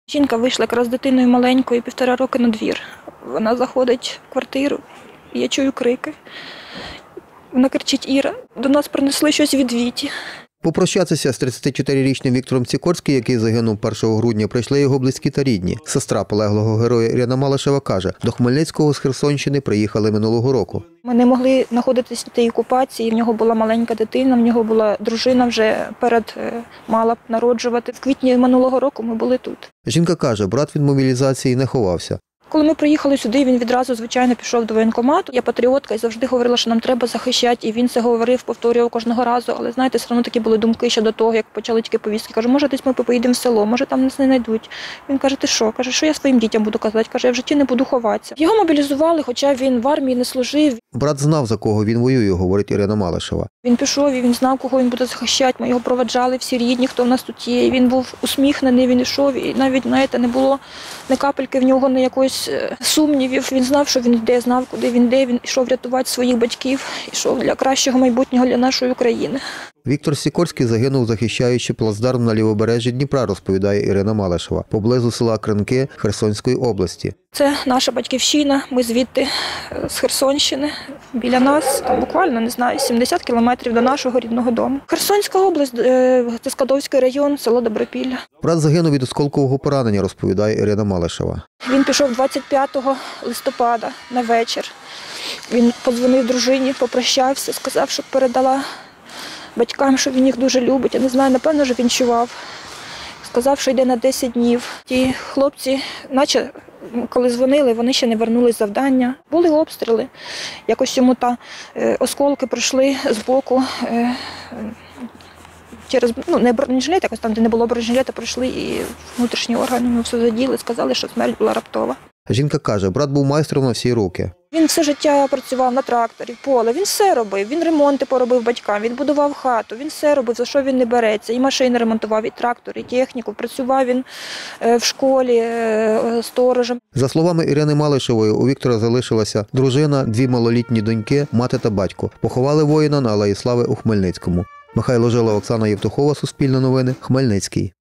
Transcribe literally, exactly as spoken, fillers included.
Жінка вийшла якраз з дитиною маленькою, півтора роки на двір. Вона заходить в квартиру, і я чую крики. Вона кричить: «Іра, до нас принесли щось від Віті». Попрощатися з тридцятичотирирічним Віктором Сікорським, який загинув першого грудня, прийшли його близькі та рідні. Сестра полеглого героя Ірина Малишева каже, до Хмельницького з Херсонщини приїхали минулого року. Ми не могли знаходитися в тій окупації, в нього була маленька дитина, в нього була дружина, вже перед мала народжувати. В квітні минулого року ми були тут. Жінка каже, брат від мобілізації не ховався. Коли ми приїхали сюди, він відразу, звичайно, пішов до воєнкомату. Я патріотка і завжди говорила, що нам треба захищати. І він це говорив, повторював кожного разу. Але, знаєте, все одно такі були думки ще до того, як почали тільки повістки. Кажу, може, десь ми поїдемо в село, може, там нас не знайдуть. Він каже, ти що? Каже, що я своїм дітям буду казати? Каже, я в житті не буду ховатися. Його мобілізували, хоча він в армії не служив. Брат знав, за кого він воює, говорить Ірина Малишева. Він пішов і він знав, кого він буде захищати. Ми його проведжали, всі рідні, хто в нас тут є. І він був усміхнений, він йшов. І навіть, знаєте, не було ні капельки в нього, ні якоїсь сумнівів. Він знав, що він йде, знав, куди він йде. Він йшов рятувати своїх батьків, йшов для кращого майбутнього для нашої України. Віктор Сікорський загинув, захищаючи плацдарм на лівобережжі Дніпра, розповідає Ірина Малишева, поблизу села Кринки Херсонської області. Це наша батьківщина, ми звідти, з Херсонщини, біля нас, там буквально, не знаю, сімдесят кілометрів до нашого рідного дому. Херсонська область, це Скадовський район, село Добропілля. Брат загинув від осколкового поранення, розповідає Ірина Малишева. Він пішов двадцять п'ятого листопада на вечір. Він подзвонив дружині, попрощався, сказав, щоб передала батькам, що він їх дуже любить. Я не знаю, напевно, що він чував. Сказав, що йде на десять днів. Ті хлопці, наче коли дзвонили, вони ще не вернулись з завдання. Були обстріли. Якось йому та е, осколки пройшли з боку. Е, через, ну, не бронежилет, якось там, де не було бронежилета, пройшли і внутрішні органи, ми все заділи, сказали, що смерть була раптова. Жінка каже, брат був майстром на всі руки. Він все життя працював на тракторі, поле, він все робив, він ремонти поробив батькам, він будував хату, він все робив, за що він не береться. І машини ремонтував, і трактор, і техніку. Працював він в школі сторожем. За словами Ірини Малишевої, у Віктора залишилася дружина, дві малолітні доньки, мати та батько. Поховали воїна на Алеї Слави у Хмельницькому. Михайло Жила, Оксана Євтухова, Суспільне новини, Хмельницький.